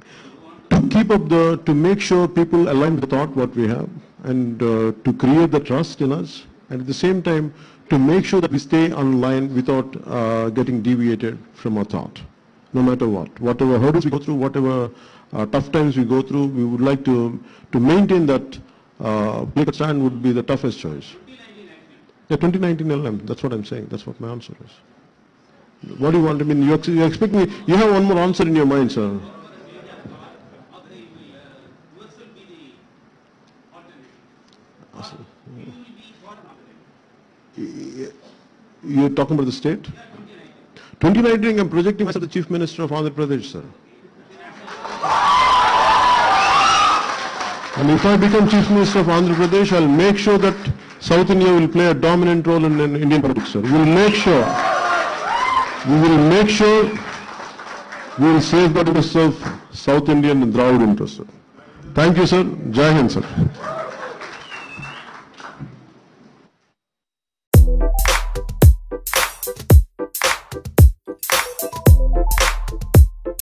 to keep up to make sure people align with the thought what we have, and to create the trust in us, and at the same time to make sure that we stay online without getting deviated from our thought, no matter what. Whatever hurdles we go through, whatever tough times we go through, we would like to maintain that political stand would be the toughest choice. Yeah, 2019 LM, that's what I'm saying. That's what my answer is. What do you want? I mean, you expect me, you have one more answer in your mind, sir. You're talking about the state? 2019, I'm projecting myself the Chief Minister of Andhra Pradesh, sir. And if I become Chief Minister of Andhra Pradesh, I'll make sure that South India will play a dominant role in Indian politics, sir. We will make sure, we will safeguard the interests of South Indian and Dravid interests, sir. Thank you, sir. Jai Hind, sir.